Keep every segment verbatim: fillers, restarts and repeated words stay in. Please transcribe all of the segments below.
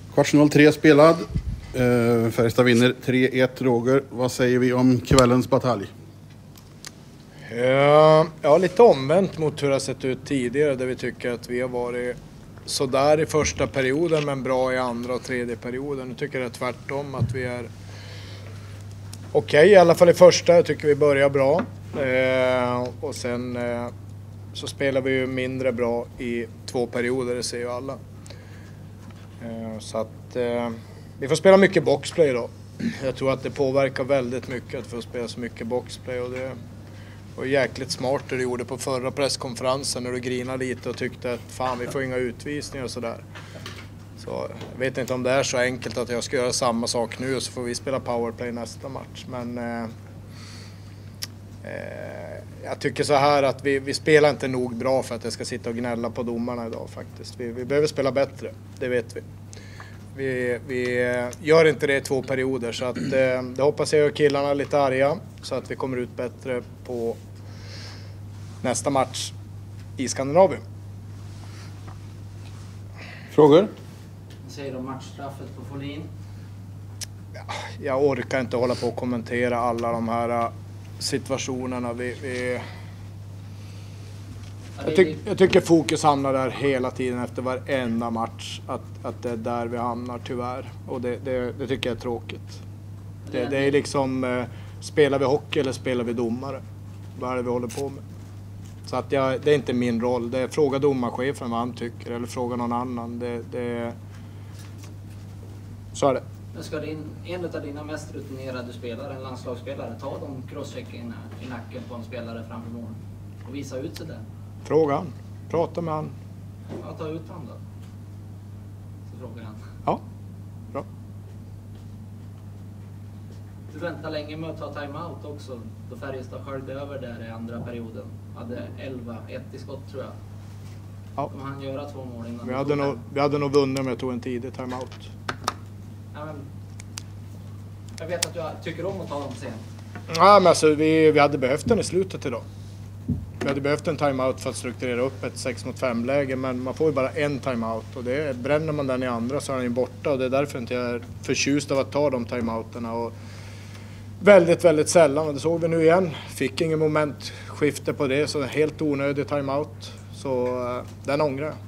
Kvartsfinal tre spelad. Uh, Färjestad vinner tre ett. Roger, vad säger vi om kvällens batalj? Ja, ja, lite omvänt mot hur det har sett ut tidigare, där vi tycker att vi har varit sådär i första perioden men bra i andra och tredje perioden. Nu tycker jag det är tvärtom, att vi är okej, okay, i alla fall i första. Jag tycker vi börjar bra. Eh, och sen eh, så spelar vi ju mindre bra i två perioder, det ser ju alla. Eh, så att eh, vi får spela mycket boxplay då. Jag tror att det påverkar väldigt mycket att få spela så mycket boxplay, och det var jäkligt smart det du gjorde på förra presskonferensen när du grinade lite och tyckte att fan, vi får inga utvisningar och sådär. Så jag vet inte om det är så enkelt att jag ska göra samma sak nu och så får vi spela powerplay nästa match. Men eh, eh, jag tycker så här att vi, vi spelar inte nog bra för att jag ska sitta och gnälla på domarna idag faktiskt. Vi, vi behöver spela bättre, det vet vi. Vi, vi gör inte det i två perioder, så att eh, det hoppas jag gör killarna lite arga så att vi kommer ut bättre på nästa match i Skandinavien. Frågor? Vad säger du om matchstraffet på Folin? Ja, jag orkar inte hålla på och kommentera alla de här situationerna. Vi, vi... Jag, tyck, jag tycker fokus hamnar där hela tiden efter varenda match. Att, att det är där vi hamnar tyvärr. Och det, det, det tycker jag är tråkigt. Det, det är liksom, eh, spelar vi hockey eller spelar vi domare? Vad är det vi håller på med? Så att jag, det är inte min roll. Det är fråga domarchefen vad han tycker eller fråga någon annan. Det, det, så är det. Men ska din, en av dina mest rutinerade spelare, en landslagsspelare, ta de crosschecken i nacken på en spelare framför mål och visa ut sig där? Fråga han. Prata med han. Ja, ta ut han då. Så frågar han. Ja, bra. Du väntar länge med att ta timeout också. Då Färjestad sköljde över där i andra perioden. Hade elva ett i skott tror jag. Ja. Kommer han göra två mål innan? Vi hade, nog, vi hade nog vunnit om jag tog en tidig timeout. Ja, men jag vet att du tycker om att ta dem sen. Ja, men alltså, vi, vi hade behövt den i slutet idag. Vi hade behövt en timeout för att strukturera upp ett sex mot fem läge, men man får ju bara en timeout och det bränner man den i andra så är den ju borta, och det är därför inte jag är förtjust av att ta de timeouterna. Och väldigt, väldigt sällan, och det såg vi nu igen. Fick ingen momentskifte på det, så helt onödig timeout. Så uh, den ångrar jag.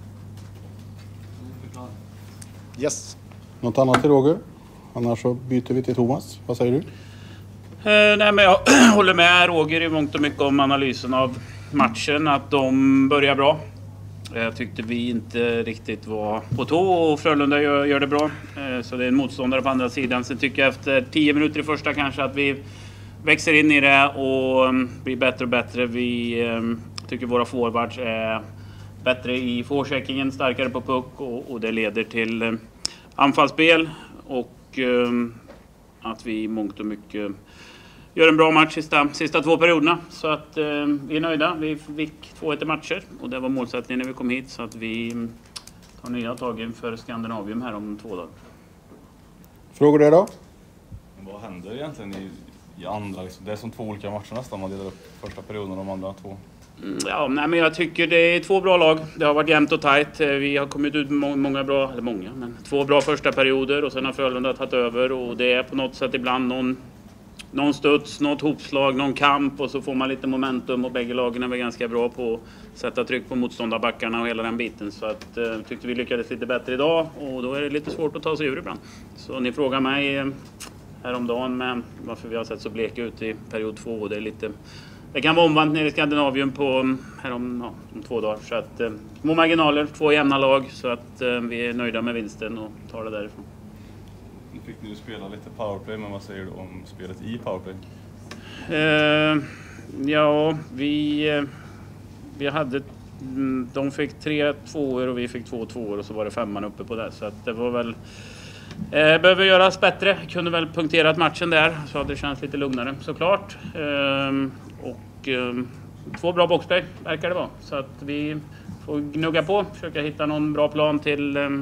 Yes. Något annat till Roger? Annars så byter vi till Thomas. Vad säger du? Eh, nej, men jag håller med Roger i mångt och mycket om analysen av matchen. Att de börjar bra. Jag tyckte vi inte riktigt var på tå, och Frölunda gör, gör det bra. Eh, så det är en motståndare på andra sidan. Sen tycker jag efter tio minuter i första kanske att vi växer in i det och um, blir bättre och bättre. Vi um, tycker våra forwards är bättre i forecheckingen, starkare på puck, och, och det leder till um, anfallsspel och um, att vi i mångt och mycket gör en bra match sista, sista två perioderna. Så att um, vi är nöjda. Vi fick två ett matcher och det var målsättningen när vi kom hit, så att vi um, tar nya tag inför Skandinavium här om två dagar. Frågor där då? Vad händer egentligen i, i andra? Liksom? Det är som två olika matcher nästan. Man delar upp första perioden och de andra två. Ja, nej, men jag tycker det är två bra lag. Det har varit jämnt och tajt. Vi har kommit ut må- många bra, eller många, men två bra första perioder, och sen har Frölunda tagit över, och det är på något sätt ibland någon, någon studs, något hopslag, någon kamp, och så får man lite momentum, och bägge lagen är väl ganska bra på att sätta tryck på motståndarbackarna och hela den biten. Så att eh, tyckte vi lyckades lite bättre idag, och då är det lite svårt att ta sig ur ibland. Så ni frågar mig eh, häromdagen med varför vi har sett så bleka ut i period två, och det är lite... Det kan vara omvänt nere i Skandinavien på här om, ja, om två dagar. Så att, eh, små marginaler, två jämna lag. Så att eh, vi är nöjda med vinsten och tar det därifrån. Nu fick ni spela lite powerplay, men vad säger du om spelet i powerplay? Eh, ja, vi, eh, vi hade... De fick tre tvåor och vi fick två tvåor, och så var det femman uppe på det. Så att det var väl... Eh, behöver göras bättre. Kunde väl punkterat matchen där, så att det känns lite lugnare såklart. Eh, och eh, två bra boxplay verkar det vara. Så att vi får gnugga på, försöka hitta någon bra plan till eh,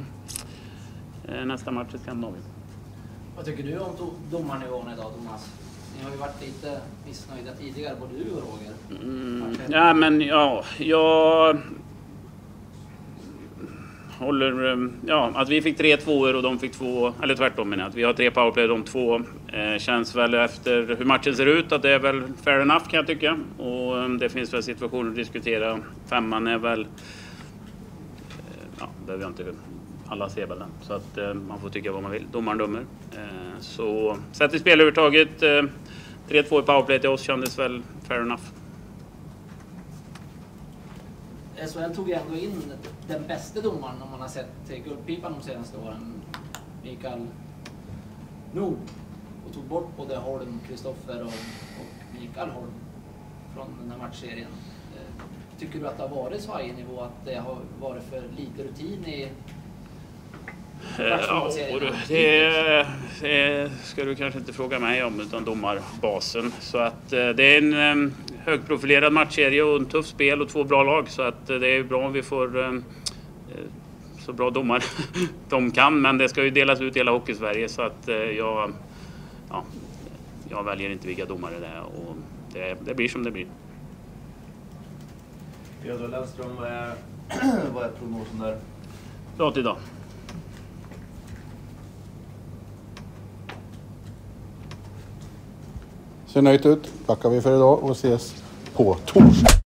nästa match i Skandinavien. Vad tycker du om to- domarnivån idag, Thomas? Ni har ju varit lite missnöjda tidigare, både du och Roger. Mm, ja, men ja, jag håller, eh, ja, att vi fick tre tvåor och de fick två, eller tvärtom menar jag, att vi har tre powerplay och de två. Eh, känns väl efter hur matchen ser ut att det är väl fair enough kan jag tycka. Och eh, det finns väl situationer att diskutera. Femman är väl, eh, ja, behöver jag inte, alla ser väl den. Så att eh, man får tycka vad man vill. Domaren dömer. Eh, så sett i spelövertaget, eh, tre två i powerplay till oss kändes väl fair enough. S H L tog ju ändå in den bästa domaren om man har sett till Guldpipan de senaste åren, Mikael Nord, och tog bort både Holm, Kristoffer och, och Mikael Holm från den här matchserien. Tycker du att det har varit så high nivå att det har varit för lite rutin i Ja, det, det ska du kanske inte fråga mig om utan domarbasen. Så att det är en högprofilerad matchserie och en tuff spel och två bra lag. Så att det är bra om vi får så bra domar de kan. Men det ska ju delas ut i hela Hockey-Sverige så att jag, ja, jag väljer inte vilka domare det är. Och det, det blir som det blir. Theodor Lennström, vad är, vad är prognosen där? Bra till idag. Ser nöjt ut. Tackar vi för idag och ses på torsdag.